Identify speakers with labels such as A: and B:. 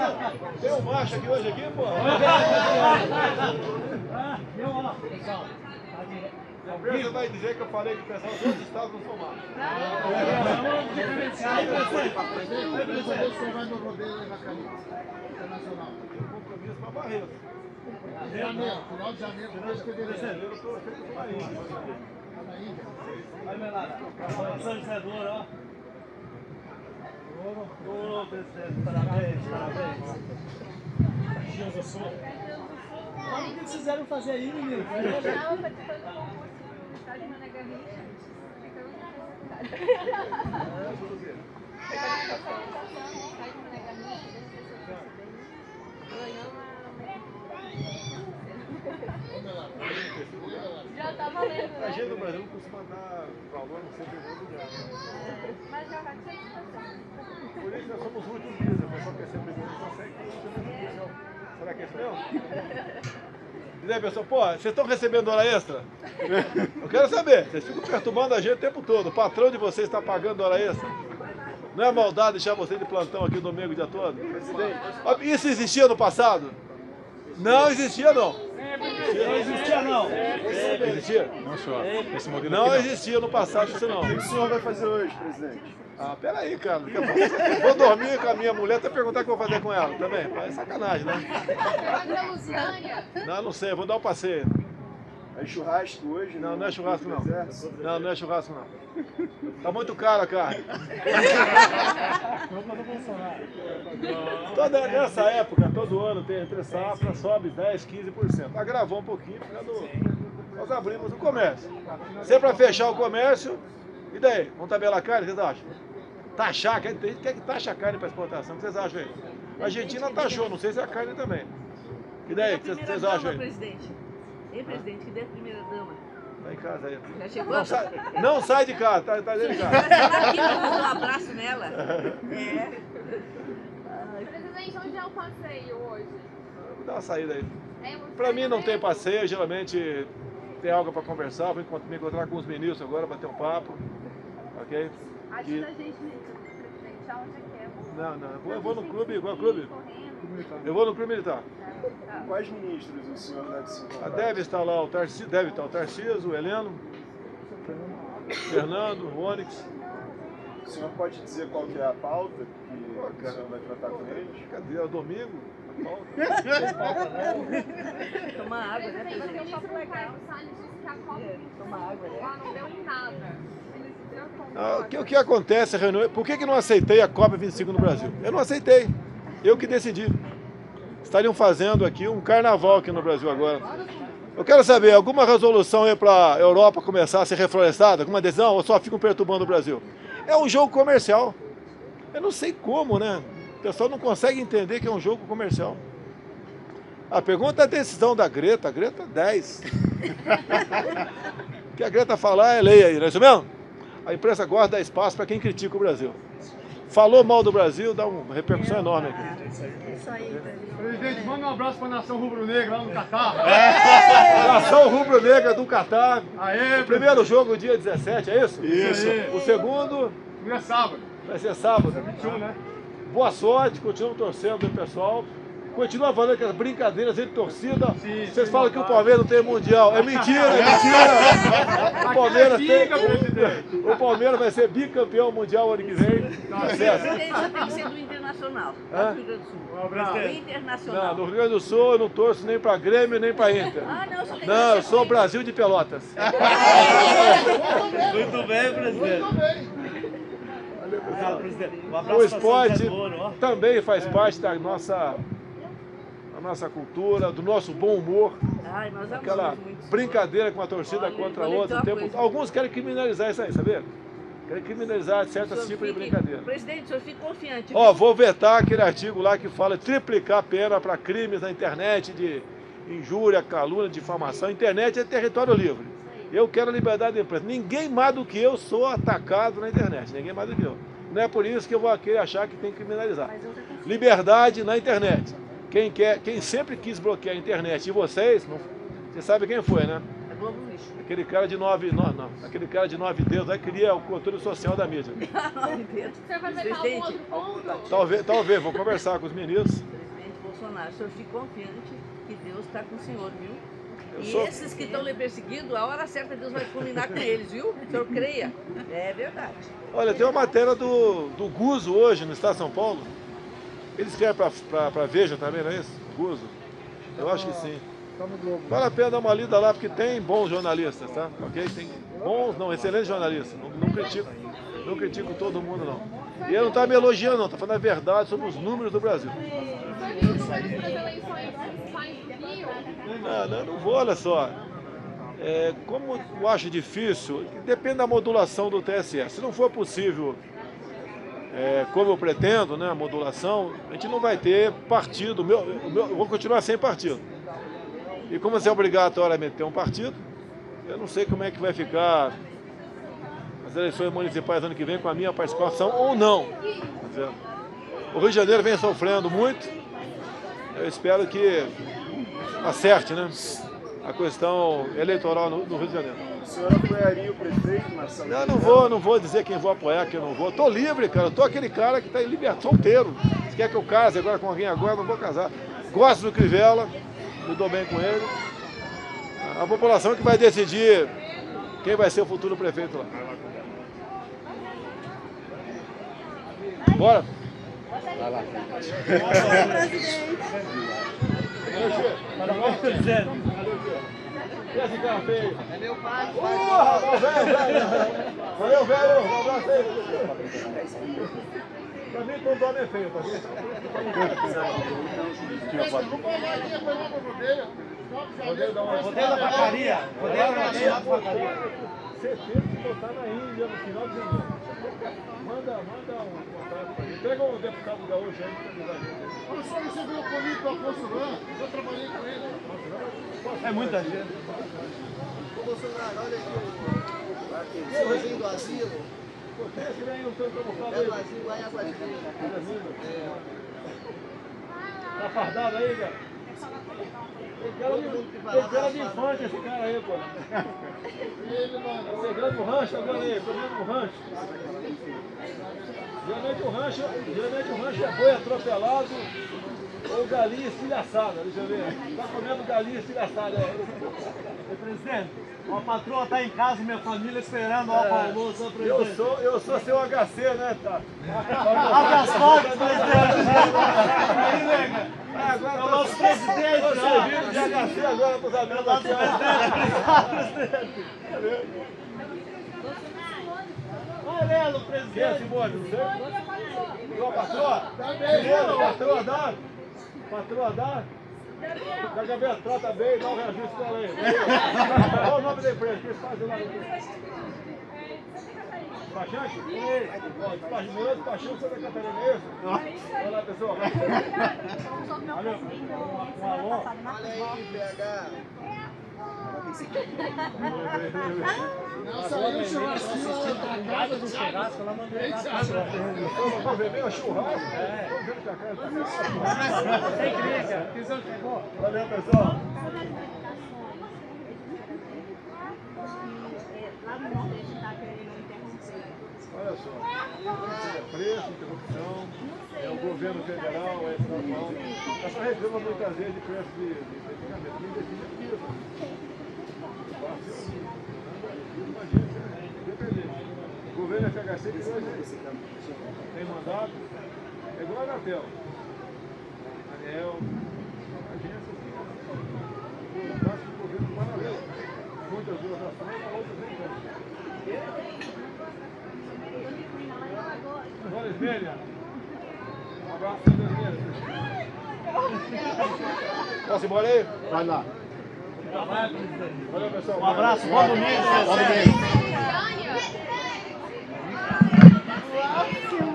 A: Tem um macho aqui hoje aqui, pô? A empresa vai dizer que eu falei que o pessoal dos outros estados não são machos.
B: Você vai no rodeio na Canita Internacional.
A: Tem um compromisso pra Barreto.
B: Janeiro, final de janeiro, depois de fevereiro.
A: Eu estou feito com a Marinha.
B: Na Índia.
C: Vai, Melada. São José do Ouro, ó. Ouro, presidente. Parabéns, parabéns. Caxias do Sul. Olha o que eles fizeram fazer aí, menino.
D: Eu estava participando do concurso do estádio Mané Garrincha. Ficamos na faculdade. Já tá valendo,
A: A
D: né?
A: gente do Brasil costuma dar valor no seu primeiro lugar.
D: Mas já vai ser situação.
A: Por isso nós somos os últimos dias. O pessoal quer ser primeiro, não consegue. Será que é isso mesmo? Diz aí, pessoal, pô, vocês estão recebendo hora extra? Eu quero saber. Vocês ficam perturbando a gente o tempo todo. O patrão de vocês está pagando hora extra? Não é maldade deixar vocês de plantão aqui domingo o dia todo? Isso existia no passado? Não existia, não.
C: Não existia, não.
A: Existia?
E: Não, senhor. Esse modelo
A: Não
E: aqui
A: existia no passado isso não.
F: O que o senhor vai fazer hoje, presidente?
A: Ah, peraí, cara. Daqui a pouco eu vou dormir com a minha mulher até perguntar o que eu vou fazer com ela também. É sacanagem, né?
D: Pra Luciânia.
A: Não, não sei, eu vou dar um passeio.
F: É churrasco hoje?
A: Não, não é churrasco não.
F: Exército?
A: Não, não é churrasco não. Tá muito caro a carne. Toda nessa época, todo ano tem entre safra, sobe 10, 15%. Agravou um pouquinho, nós abrimos o comércio. Se é para fechar o comércio, e daí? Vamos tabelar a carne, o que vocês acham? Taxar, quer que taxa a carne para exportação, o que vocês acham aí? A Argentina taxou, não sei se é a carne também. E daí, o que vocês acham aí?
G: Presidente. Ei, presidente, que dê a primeira dama.
A: Tá em casa aí.
G: Já chegou?
A: Não sai de casa, tá dentro de casa.
G: Ela aqui, dá um abraço nela. É.
D: Presidente, onde é o passeio hoje?
A: Vou dar uma saída aí.
D: É muito
A: Pra mim não tem
D: perto.
A: passeio, geralmente tem algo para conversar, vou me encontrar com os ministros agora, bater um papo, ok?
D: Ajuda a gente, presidente, aonde é que é?
A: Não, eu vou no clube, qual é o clube?
D: Correndo.
A: Eu vou no clube militar.
D: Tá.
F: Quais ministros o senhor deve se encontrar?
A: Deve estar lá o Tarcísio, o Heleno, Fernando, o Onyx.
F: O senhor pode dizer qual que é a pauta que o senhor vai tratar com eles?
A: Cadê? É o domingo?
G: Tomar água, né,
D: Presidente,
G: presidente?
D: o ministro Carlos Salles disse que a Copa
G: Tomar água, né?
D: lá não deu em nada. Ele se deu
A: O que acontece, reunião? Por que não aceitei a Copa 25 no Brasil? Eu não aceitei. Eu que decidi. Estariam fazendo aqui um carnaval aqui no Brasil agora. Eu quero saber, alguma resolução aí para a Europa começar a ser reflorestada? Alguma decisão? Ou só ficam perturbando o Brasil? É um jogo comercial. Eu não sei como, né? O pessoal não consegue entender que é um jogo comercial. A pergunta é a decisão da Greta. A Greta 10. O que a Greta falar é lei aí, não é isso mesmo? A imprensa gosta de dar espaço para quem critica o Brasil. Falou mal do Brasil, dá uma repercussão enorme aqui.
G: Isso aí,
B: Presidente, manda um abraço para a nação rubro-negra lá no Catar.
A: Nação rubro-negra do Catar.
B: Aê,
A: O primeiro jogo, dia 17, é isso?
F: Isso.
A: O segundo
B: primeiro sábado.
A: vai ser sábado.
B: 21, né?
A: Boa sorte, continuamos torcendo aí, pessoal. Continua falando aquelas brincadeiras entre torcida. Vocês falam que o Palmeiras não tem mundial. É mentira, é mentira. O Palmeiras vai ser bicampeão mundial ano que vem. Tá certo.
G: Presidente, já tem que ser do Internacional.
A: Hã?
G: Do Rio Grande do Sul.
A: Não,
G: Internacional.
A: no Rio Grande do Sul eu não torço nem pra Grêmio nem pra Inter.
G: Ah, não, só tem que
A: Não, eu
G: ser
A: sou
G: do-
A: Brasil de Pelotas.
C: Muito bem, presidente. Obrigado, presidente. Um abraço
A: O
C: pra São
A: esporte
C: José do Ouro, ó.
A: também faz parte da nossa cultura, do nosso bom humor.
G: Ai, nós
A: Aquela
G: amamos muito.
A: brincadeira com uma torcida
G: Olha,
A: contra a
G: vou lhe
A: outra.
G: dizer uma coisa.
A: Alguns querem criminalizar isso aí, sabia? Querem criminalizar certos tipos de brincadeira.
G: Presidente, o senhor fica confiante.
A: Ó, vou vetar aquele artigo lá que fala triplicar a pena para crimes na internet de injúria, calúnia, difamação. Internet é território livre. Eu quero a liberdade de imprensa. Ninguém mais do que eu sou atacado na internet. Ninguém mais do que eu. Não é por isso que eu vou aqui achar que tem que criminalizar. Liberdade na internet. Quem sempre quis bloquear a internet, e vocês, você sabe quem foi, né?
G: Globo no lixo.
A: Aquele cara de 9, não, aquele cara de 9 dedos aí queria o controle social da mídia.
D: Você vai vetar algum outro ponto?
A: Talvez, vou conversar com os ministros.
G: Presidente Bolsonaro, o senhor fique confiante que Deus está com o senhor, viu?
A: Eu
G: E
A: sou-
G: esses que estão lhe perseguindo, a hora certa Deus vai culminar com eles, viu? O senhor creia. É verdade.
A: Olha, tem uma matéria do Guzo hoje no Estado de São Paulo. Eles querem para Veja também, não é isso? Guzo? Eu acho que sim.
B: Tá no Globo.
A: Vale a pena dar uma lida lá, porque tem bons jornalistas, tá? Ok? Tem bons, não, excelentes jornalistas. Não critico todo mundo, não. E ele não está me elogiando, não. Está falando a verdade sobre os números do Brasil.
D: Vai vir o número das eleições mais do Rio?
A: Não vou, olha só. Como eu acho difícil, depende da modulação do TSE. Se não for possível, como eu pretendo, né, a modulação, a gente não vai ter partido. Eu vou continuar sem partido. E como é obrigatoriamente ter um partido, eu não sei como é que vai ficar as eleições municipais ano que vem com a minha participação ou não. Tá vendo? O Rio de Janeiro vem sofrendo muito. Eu espero que acerte, né, a questão eleitoral no Rio de Janeiro.
F: O senhor apoiaria o prefeito, Marcelo?
A: Não vou dizer quem vou apoiar, quem não vou. Tô livre, cara. Eu tô aquele cara que está em liberdade, solteiro. Se quer que eu case agora com alguém agora, não vou casar. Gosto do Crivella, me dou bem com ele. A população que vai decidir quem vai ser o futuro prefeito lá. Bora?
C: Vai lá.
A: E esse cara feio? É meu pai. Valeu, velho. Um abraço aí. Pra mim, todo homem é feio, tá vendo?
C: Rodeio da facaria. Rodeio da facaria.
A: Você teve que botar na Índia no final de janeiro. Manda um contato pra gente. Pega um deputado gaúcho aí pra avisar a gente.
B: Olha só, você viu comigo com o Afonso Rã? Eu trabalhei com ele.
C: É muita gente.
E: Ô Bolsonaro, olha aqui o senhorzinho do asilo.
A: Tem esse vem um tanto camuflado
E: É
A: aí.
E: do asilo lá em Águas Vivas.
A: Tá fardado aí, velho? Tem cara de infante esse cara aí, pô. Pegando o rancho agora aí, pegando o rancho. Geralmente o rancho é boi atropelado ou galinha estilhaçada, deixa eu ver. Tá comendo galinha estilhaçada, ó.
C: Presidente, a patroa tá em casa, minha família esperando o almoço, ó, presidente.
A: Eu sou seu HC, né, tá?
C: Abre as portas, presidente. Aí, nega.
A: Agora
C: É o nosso presidente,
A: tô servindo de HC agora pros amigos aqui, ó.
C: Olha o
A: Quem é
C: presidente.
A: Simone? Não sei. Tua patroa? Primeiro, patroa dá? Patroa dá? Da Gabriela, trata bem, dá um registro pra ela aí. Qual o nome da empresa? O que eles fazem lá? Despachante? Despachante, despachante Santa Catarina, é isso? Olha lá, pessoal. Valeu. Um alô.
E: Olha aí, PH.
B: Não saiu o churrasquinho da casa do churrasco, ela mandou
A: Vamos ver bem o churrasco? Vamos ver pra cá.
C: Sem crítica. Quisão chegou.
A: Valeu, pessoal. Olha só, preço, interrupção, o governo federal, é estadual. Essa reclama muitas vezes de preço de medicamento. Quem decide é isso. O governo FHC que hoje tem mandato, é igual a Anatel. Anel, agência, o gasto do governo paralelo. Muitas doações, outras nem tanto. Agora, Esmelha. Um abraço, Esmelha. Posso ir embora aí?
B: Vai lá.
A: Valeu, pessoal.
C: Um abraço, bom domingo.
B: Bom domingo.
D: Goiânia.